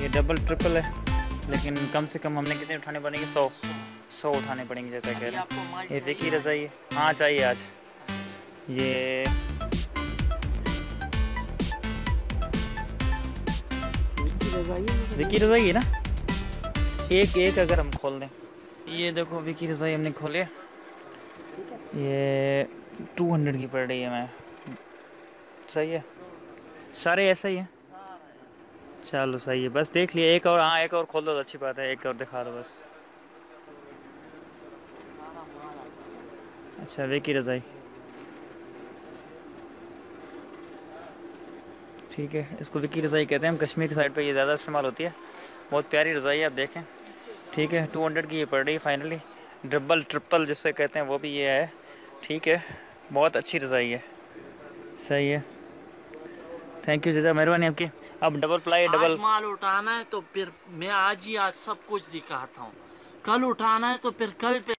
ये double triple है, लेकिन कम से कम हमने कितने उठाने पड़ेंगे? 100 उठाने पड़ेंगे जैसा कह रहे हैं। ये विकी रज़ाई है। हाँ चाहिए आज। ये विकी रज़ाई है ना। एक अगर हम खोल दें, ये देखो विकी रज़ाई हमने खोले, ये 200 की पड़ रही है। मैं सही है, सारे ऐसा ही है। चलो सही है, बस देख लिया। एक और, हाँ एक और खोल दो तो अच्छी बात है, एक और दिखा दो बस। अच्छा विकी रज़ाई, ठीक है, इसको विकी रज़ाई कहते हैं हम। कश्मीर की साइड पे ये ज़्यादा इस्तेमाल होती है। बहुत प्यारी रज़ाई है, आप देखें। ठीक है, 200 की ये पड़ रही है फाइनली। डबल ट्रिपल जिससे कहते हैं वो भी ये है। ठीक है, बहुत अच्छी रज़ाई है। सही है, थैंक यू जीजा, मेहरबानी आपकी। अब डबल प्लाई, डबल माल उठाना है तो फिर मैं आज ही आज सब कुछ दिखाता हूँ। कल उठाना है तो फिर कल पे